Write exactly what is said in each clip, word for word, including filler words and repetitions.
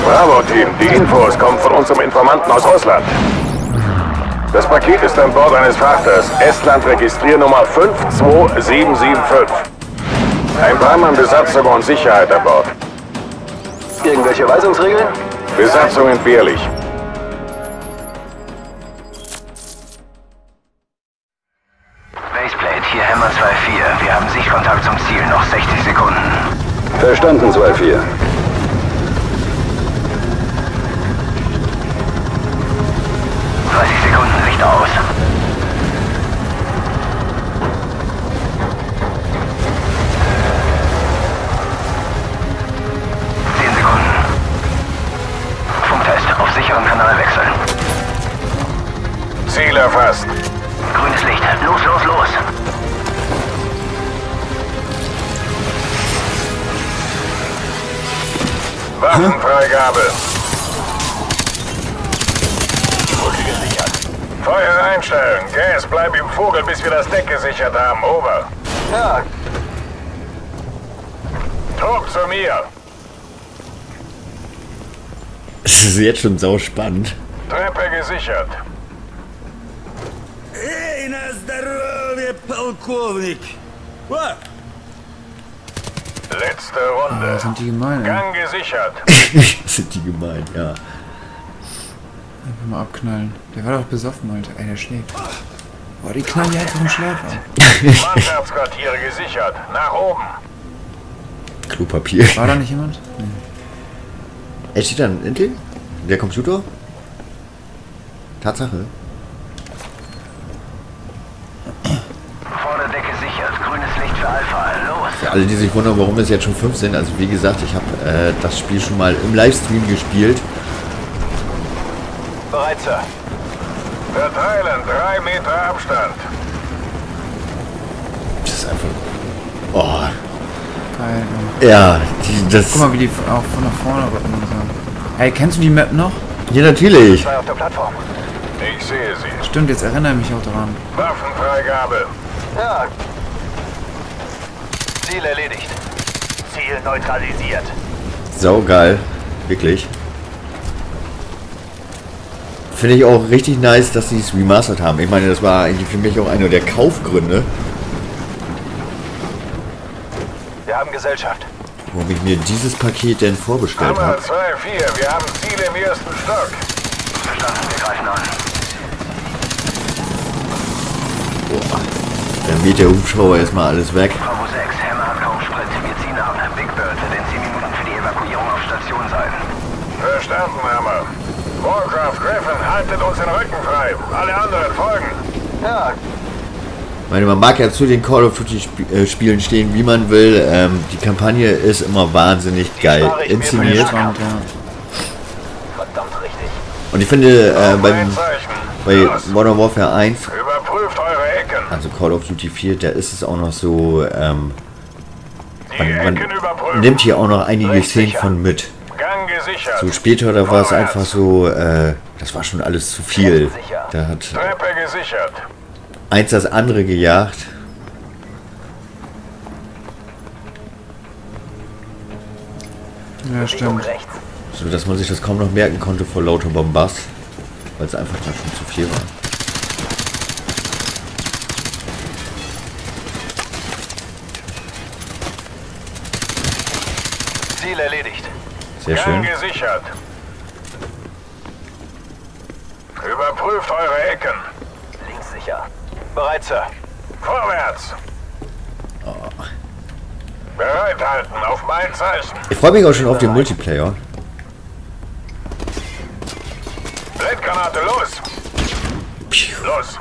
Bravo-Team, die Infos kommen von unserem Informanten aus Russland. Das Paket ist an Bord eines Frachters, Estland Registriernummer fünf zwei sieben sieben fünf. Ein paar Mann Besatzung und Sicherheit an Bord. Irgendwelche Weisungsregeln? Besatzung entbehrlich. Baseplate, hier Hammer zwei vier. Wir haben Sichtkontakt zum Ziel, noch sechzig Sekunden. Verstanden, zwei vier. dreißig Sekunden, Licht aus. zehn Sekunden. Funktest, auf sicheren Kanal wechseln. Ziel erfasst. Grünes Licht, los, los, los. Waffenfreigabe. Feuer einstellen. Gas, bleib im Vogel, bis wir das Deck gesichert haben. Over. Ja. Trupp zu mir. Es ist jetzt schon sau spannend. Treppe gesichert. Эй, на здоровье, полковник! What? Letzte Runde. Das sind die gemein, ey. Gang gesichert. Sind die gemein, ja. Einfach mal abknallen. Der war doch besoffen, Alter. Ey, der schlägt. Boah, die knallen die einfach im Schlaf ab. Mannschaftsquartiere gesichert. Nach oben. Klopapier. War da nicht jemand? Nee. Er steht dann Intel? Der Computer? Tatsache. Vorderdeck gesichert, grünes Licht für Alpha, los. Für alle, die sich wundern, warum es jetzt schon fünf sind, also wie gesagt, ich habe äh, das Spiel schon mal im Livestream gespielt. Bereit, Sir. Verteilen. Drei Meter Abstand. Das ist einfach... Oh, Geil, ey. ja, die, das... Guck mal, wie die auch von nach vorne rücken und so. Ey, kennst du die Map noch? Ja, natürlich. Zwei auf der Plattform. Ich sehe sie. Stimmt, jetzt erinnere ich mich auch daran. Waffenfreigabe. Ja. Ziel erledigt. Ziel neutralisiert. Sau geil. Wirklich. Finde ich auch richtig nice, dass sie es remastert haben. Ich meine, das war eigentlich für mich auch einer der Kaufgründe, Wir haben Gesellschaft. warum ich mir dieses Paket denn vorbestellt Hammer habe. zwei vier. Wir haben Ziel im ersten Stock. Verstanden, wir greifen an. Boah. Dann weht der Hubschrauber erstmal alles weg. Bravo sechs, Hammer hat kaum Sprit. Wir ziehen ab. Big Bird wird in zehn Minuten für die Evakuierung auf Station sein. Verstanden, Hammer. Warcraft Griffin, haltet uns den Rücken frei. Alle anderen folgen. Ja. Ich meine, man mag ja zu den Call of Duty Sp äh, Spielen stehen, wie man will. Ähm, die Kampagne ist immer wahnsinnig geil inszeniert. Spannend, ja. Verdammt richtig. Und ich finde, äh, beim, Ein Zeichen. bei Los. Modern Warfare eins, Überprüft eure Ecken. also Call of Duty vier, da ist es auch noch so, ähm, Die man, man Ecken überprüfen. nimmt hier auch noch einige Recht Szenen sicher. von mit. Gang gesichert. So später, da war es Vorwärts. einfach so, äh, das war schon alles zu viel. Da hat Treppe gesichert. eins das andere gejagt. Ja, stimmt. Rechts. So dass man sich das kaum noch merken konnte vor lauter Bombast, weil es einfach da schon zu viel war. Ziel erledigt. Sehr schön. Gang gesichert. Überprüft eure Ecken. Links sicher. Bereit, Sir. Vorwärts. Bereithalten auf mein Zeichen. Ich freue mich auch schon auf den Multiplayer. Blendgranate los. Los.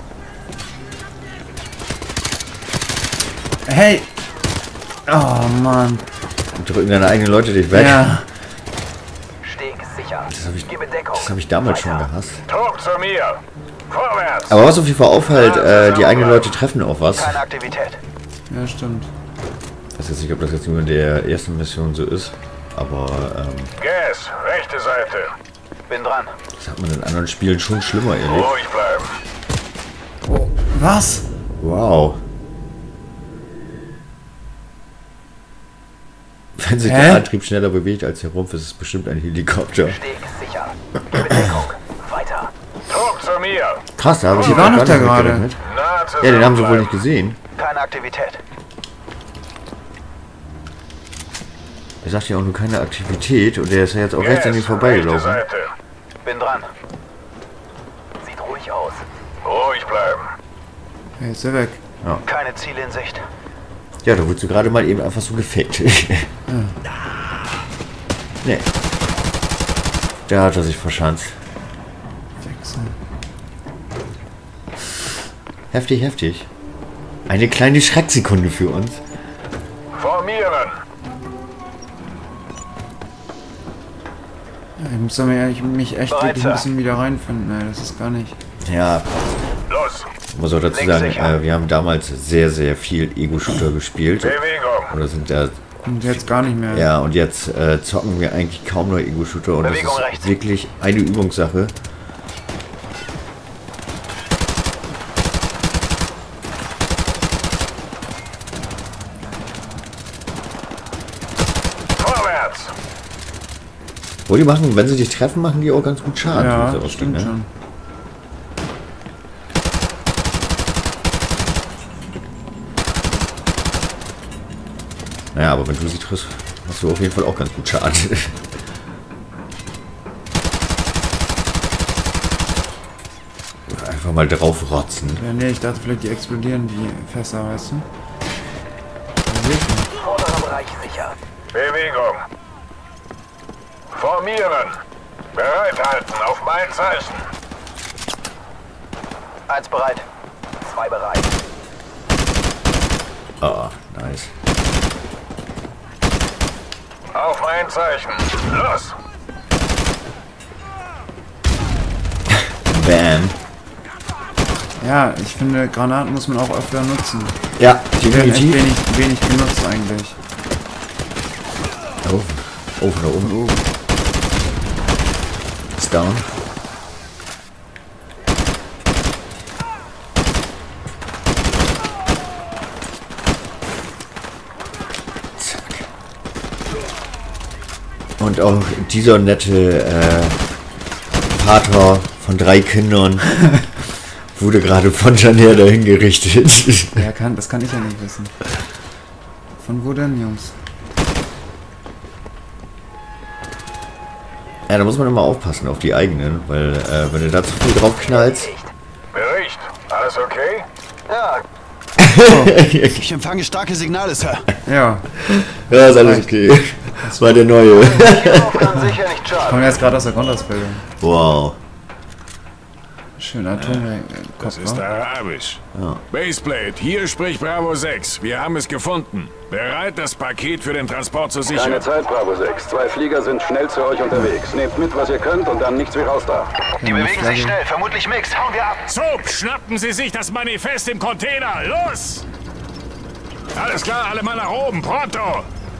Hey! Oh, Mann. Drücken deine eigenen Leute dich weg. Ja. Steg sicher. Das habe ich, Gebe Deckung. das hab ich damals schon Weiter. gehasst. Trupp zu mir. Vorwärts. Aber was auf jeden Fall auffällt, äh, die eigenen Leute treffen auf was. Keine Aktivität. Ja, stimmt. Ich weiß jetzt nicht, ob das jetzt nur in der ersten Mission so ist, aber ähm, Gas. Rechte Seite. Bin dran. das hat man in anderen Spielen schon schlimmer erlebt. Ruhig bleiben. Oh, was? Wow. Wenn sich Hä? der Antrieb schneller bewegt als der Rumpf, ist es bestimmt ein Helikopter. Steg sicher. Bedeckung. Weiter. Trupp zu mir. Krass, da habe ich Die jetzt war auch noch gar da nicht gerade. mitgerechnet. Nahe Ja, den haben sie wohl zusammenbleiben. nicht gesehen. Keine Aktivität. Er sagt ja auch nur keine Aktivität und der ist ja jetzt auch rechts an ihm Yes, vorbeigelaufen. rechte Seite. Bin dran. Sieht ruhig aus. Ruhig bleiben. Hey, ist er weg. Keine Ziele in Sicht. Ja, da wurdest du gerade mal eben einfach so gefaked. Nee. Da hat er sich verschanzt. Wechseln. Heftig, heftig. Eine kleine Schrecksekunde für uns. Formieren. Ja, ich muss da mir ehrlich- mich echt Bereit, wirklich ein Sir. bisschen wieder reinfinden. Ey, das ist gar nicht. Ja, Los. ich muss auch dazu Links sagen, sicher. äh, wir haben damals sehr, sehr viel Ego-Shooter gespielt. Bewegung. Oder sind da. Und jetzt gar nicht mehr. Ja, und jetzt äh, zocken wir eigentlich kaum noch Ego-Shooter und Bewegung das ist rechts. wirklich eine Übungssache. Vorwärts. Wo die machen, wenn sie dich treffen, machen die auch ganz gut Schaden. Ja, so ist das stimmt ne? schon. Naja, aber wenn du sie triffst, hast du auf jeden Fall auch ganz gut Schaden. Einfach mal drauf rotzen. Ja, nee, ich dachte vielleicht, die explodieren die Fässer, weißt du? Das sehe ich nicht. Vorderer Bereich sicher. Bewegung. Formieren. Bereithalten auf mein Zeichen. Eins bereit. Zwei bereit. Ah, nice. Auf mein Zeichen. Los. Bam. Ja, ich finde, Granaten muss man auch öfter nutzen. Ja, Die werden echt definitiv. wenig, wenig genutzt eigentlich. Oh, oh, von da oben. Ist down. Zack. Und auch dieser nette äh, Vater von drei Kindern wurde gerade von Janelle dahin gerichtet. Ja, kann, das kann ich ja nicht wissen. Von wo denn, Jungs? Ja, da muss man immer aufpassen auf die eigenen, weil äh, wenn du da zu viel drauf knallst. Bericht. Alles okay? Ja, Ich empfange starke Signale, Sir. Ja, Ja, ist alles okay. Das war der neue. hierauf kann sicher nicht ich schaden. komme jetzt gerade aus der Grundausbildung. Wow. Schön Atomkopf, Das ist wa? arabisch. Baseplate, hier spricht Bravo sechs. Wir haben es gefunden. Bereit, das Paket für den Transport zu sichern. Keine Zeit, Bravo sechs. Zwei Flieger sind schnell zu euch unterwegs. Nehmt mit, was ihr könnt und dann nichts wie raus da. Die bewegen sich schnell. Vermutlich Mix. Hauen wir ab. Soap, schnappen Sie sich das Manifest im Container. Los! Alles klar, alle mal nach oben. Pronto!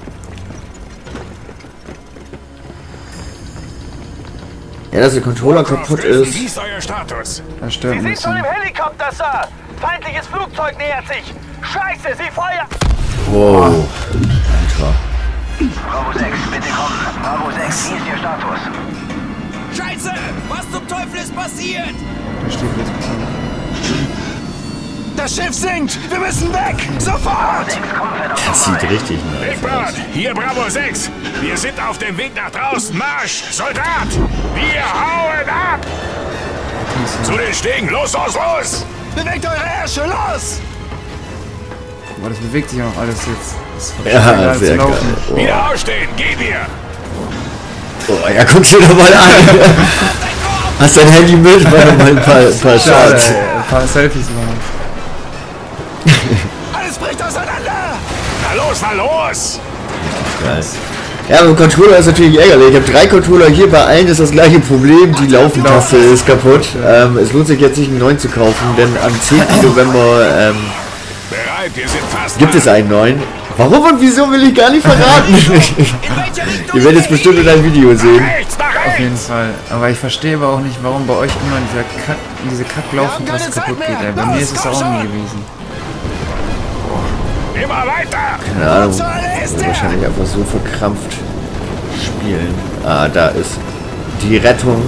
Ja, dass der Controller kaputt Lösen, ist. Wie ist euer Status? Das stört Sie ein sind schon bisschen. im Helikopter, Sir. Feindliches Flugzeug nähert sich. Scheiße, sie feuern. Wow. Alter. Bravo sechs, bitte kommen. Bravo sechs, wie ist Ihr Status? Scheiße! Was zum Teufel ist passiert? Da steht jetzt besonders. Das Schiff sinkt! Wir müssen weg! Sofort! sechs, kommen verdammt Das sieht richtig Big nice aus. Bird, hier Bravo sechs. Wir sind auf dem Weg nach draußen. Marsch! Soldat! Wir hauen ab! Zu den Stegen! Los, los, los! Bewegt eure Ärsche! Los! Boah, das bewegt sich auch alles jetzt. Das ist Ja, schwer sehr zu geil. laufen. Oh. Wieder aufstehen! Geh dir! Oh, ja, guck's dir doch mal an. Hast dein Handy mit? Mach doch mal ein paar, ein paar Schade, Shots. ey. Ein paar Selfies machen. Alles bricht auseinander! Na los, na los! Geil. Ja, aber Controller ist natürlich ärgerlich. Ich habe drei Controller hier, bei allen ist das gleiche Problem. Die Laufentaste ist kaputt. Ähm, es lohnt sich jetzt nicht einen neuen zu kaufen, denn am zehnten November ähm, Bereit, wir sind fast gibt es einen neuen. Warum und wieso will ich gar nicht verraten? Ihr werdet es bestimmt in einem Video sehen. rechts, nach Auf jeden rechts! Fall. Aber ich verstehe aber auch nicht, warum bei euch immer dieser Kack, diese Kacklaufentaste kaputt geht. Ey. Bei mir ist es auch nie gewesen. Immer weiter! Keine Ahnung, ist er? Wahrscheinlich einfach so verkrampft spielen. Ah, da ist die Rettung.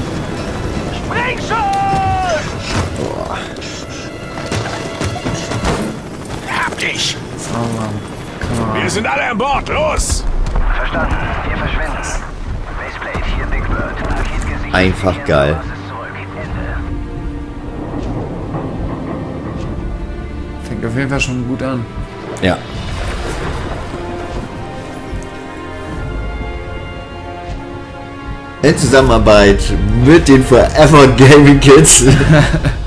Boah. Hab dich! Sauber. Wir sind alle an Bord, los! Verstanden. Wir verschwinden. Baseplate, hier Big Bird. Paket gesichert. Einfach geil. Basis zurück. Ende. Fängt auf jeden Fall schon gut an. Ja. In Zusammenarbeit mit den Forever Gaming Kids